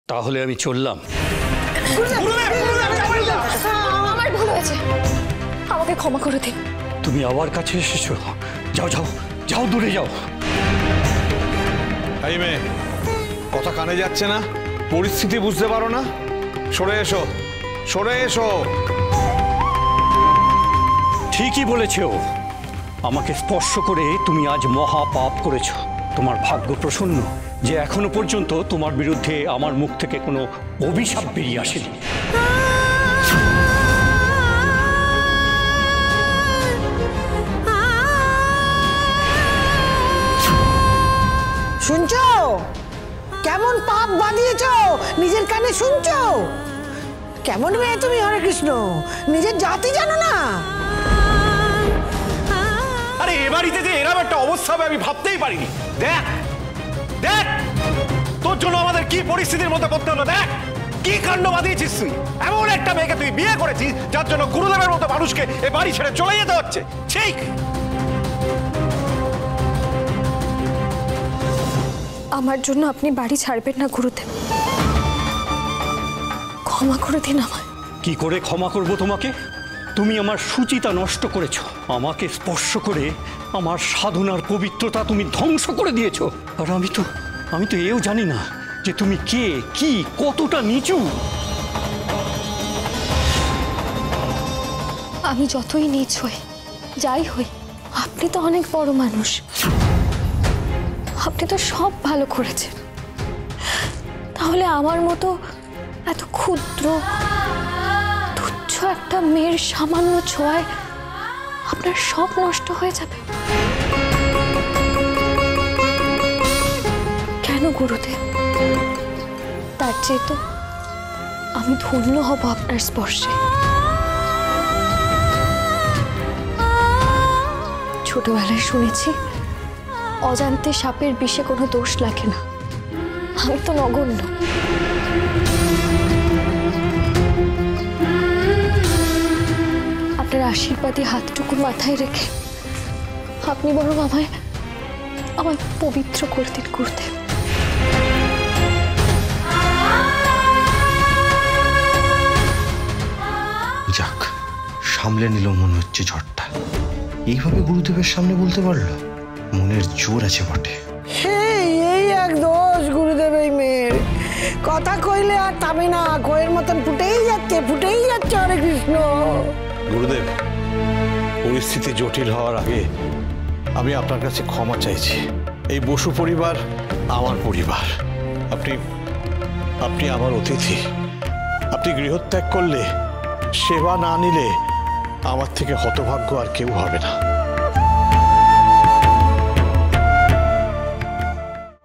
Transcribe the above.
তাহলে আমি চললাম। আমার ভুল হয়েছে, আমাকে ক্ষমা করে দিন। তুমি আবার কাছে এসেছো, যাও যাও যাও, দূরে যাও। এই মেয়ে, কথা কানে যাচ্ছে না? পরিস্থিতি বুঝতে পারো না? সরে এসো, সরে এসো। ঠিকই বলেছে ও, আমাকে স্পর্শ করে তুমি আজ মহা পাপ করেছ। তোমার ভাগ্য প্রসন্ন যে এখনো পর্যন্ত তোমার বিরুদ্ধে আমার মুখ থেকে কোনো অভিশাপ বেরিয়ে আসেনি। শুনছো কেমন পাপ বাঁধিয়েছ? নিজের কানে শুনছো? কেমন মেয়ে তুমি হরে কৃষ্ণ, নিজের জাতি জানো না? আরে এ বাড়িতে যে এরকম একটা অবস্থা হবে আমি ভাবতেই পারিনি। দেখ দেখ তোর জন্য আমাদের কি পরিস্থিতির মধ্যে পড়তে হলো। দেখ কি কাণ্ড বাঁধিয়েছিস তুই। এমন একটা মেয়েকে তুই বিয়ে করেছিস যার জন্য গুরুদেবের মতো মানুষকে এ বাড়ি ছেড়ে চলে যেতে হচ্ছে। ঠিক আমার জন্য আপনি বাড়ি ছাড়বেন না গুরুদেব, ক্ষমা করে দিন আমায়। কি করে ক্ষমা করব তোমাকে? তুমি আমার সুচিতা নষ্ট করেছো, আমাকে স্পর্শ করে আমার সাধনার পবিত্রতা তুমি ধ্বংস করে দিয়েছো। আর আমি তো এও জানি না যে তুমি কে, কি, কতটা নিচু। আমি যতই নীচ হই, যাই হই, আপনি তো অনেক বড় মানুষ, আপনি তো সব ভালো করেছেন। তাহলে আমার মতো এত ক্ষুদ্র তুচ্ছ একটা মেয়ের সামান্য ছোঁয়ায় আপনার সব নষ্ট হয়ে যাবে কেন গুরুদেব? তার চেয়ে তো আমি ধন্য হব আপনার স্পর্শে। ছোটবেলায় শুনেছি অজান্তে সাপের বিষে কোনো দোষ লাগে না, আমি তো নগণ্য। আপনার আশীর্বাদী হাতটুকু মাথায় রেখে আপনি বরং আমায় পবিত্র করে দিন গুরুদেব। যাক, সামলে নিল মনে হচ্ছে ঝড়টা। এইভাবে গুরুদেবের সামনে বলতে পারলো, মনের জোর আছে বটে। এই এক দোষ গুরুদেব এই মেয়ের, কথা কইলে আর থামে না, কয়ের মতন ফুটেই যাচ্ছে হরে কৃষ্ণ। গুরুদেব, পরিস্থিতি জটিল হওয়ার আগে আমি আপনার কাছে ক্ষমা চাইছি। এই বসু পরিবার আমার পরিবার, আপনি আমার অতিথি। আপনি গৃহত্যাগ করলে, সেবা না নিলে আমার থেকে হতভাগ্য আর কেউ হবে না।